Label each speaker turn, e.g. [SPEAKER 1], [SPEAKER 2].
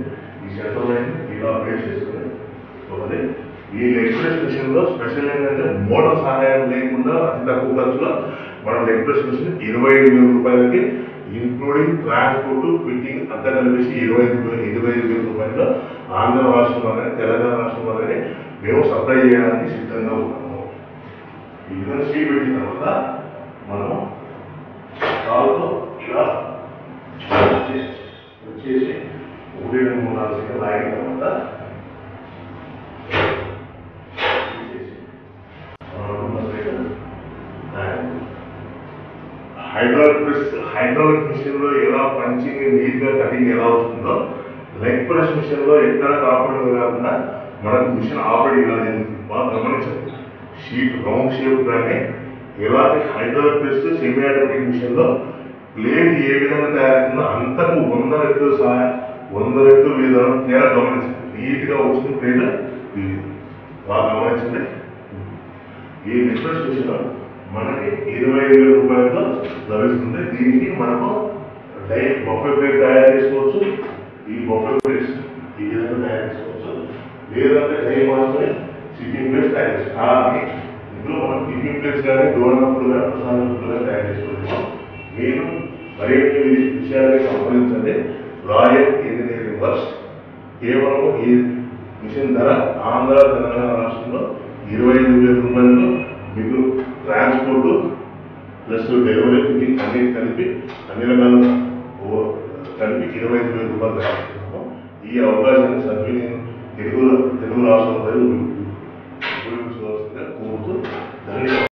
[SPEAKER 1] ఈ centre line ఇలా update చేసుకుని ఒకటి. ఈ లెగ్ ప్రెస్ మిషన్లో స్పెషల్ ఏంటంటే మోటార్ సహాయం లేకుండా అతి తక్కువ ఖర్చులో మనం లెగ్ ప్రెస్ మిషన్ 25,000 రూపాయలకి ఇంక్లూడింగ్ ట్రాన్స్పోర్ట్ ఫిట్టింగ్ అంతా కలిపేసి 25,000 రూపాయలు ఆంధ్ర రాష్ట్రంలో కానీ తెలంగాణ రాష్ట్రంలో కానీ మేము సప్లై చేయడానికి సిద్ధంగా ఉన్నాము. ఈ విధంగా సీట్ పెట్టిన తర్వాత మనం కాలుతో ఇలా వచ్చేసి 1, 2, 3, 4 సెకండ్ లాగిన తర్వాత హైడ్రాలిక్ మిషన్ లో ఎలా పంచింగ్ నీట్ గా కటింగ్ ఎలా వస్తుందో లెగ్ ప్రెస్ మిషన్ లో ఎక్కడ కాపాడు కాకుండా మనకు మిషన్ ఆపరేట్ ఇలా జరుగుతుంది. బాగా గమనించండి. షీట్ రౌండ్ షేప్ కానీ ఎలాంటి hydraulic press semi automatic machine లో ప్లేట్ ఏ విధంగా తయారవుతుందో అంతకు 100 రెట్లు విధానం తేడా గమనించండి. నీట్ గా వచ్చిన ప్లేట్ ఇది బాగా గమనించండి. ఈ లెగ్ ప్రెస్ మిషన్ మనకి 25,000 రూపాయలతో లభిస్తుంది. దీనికి మనము బఫే ప్లేట్ తయారు చేసుకోవచ్చు. ఈ బఫే ప్లేట్స్ ఈ విధంగా తయారు చేసుకోవచ్చు. లేదంటే డై మాత్రమే సిట్టింగ్ ప్లేట్స్ తయారు చేసుకోవచ్చు. కానీ ఇందులో మనం టిఫిన్ ప్లేట్స్ కానీ డోర్నప్పులు కానీ ప్రసాదప్పులు కానీ తయారు చేసుకోవచ్చు. నేను మరిన్ని విషయాన్ని సంప్రదించండి. Royal engineering works. కేవలం ఈ మిషన్ ధర ఆంధ్ర తెలంగాణ రాష్ట్రంలో 25,000 రూపాయలు. మీకు ట్రాన్స్పోర్ట్ ప్లస్ డెలివరీ ఫిట్టింగ్ అన్ని కలిపి అన్ని రకాల కలిపి 25,000 రూపాయలు తయారు చేస్తున్నాము. ఈ అవకాశాన్ని సద్వినియోగం తెలుగు రాష్ట్రాల ప్రజలు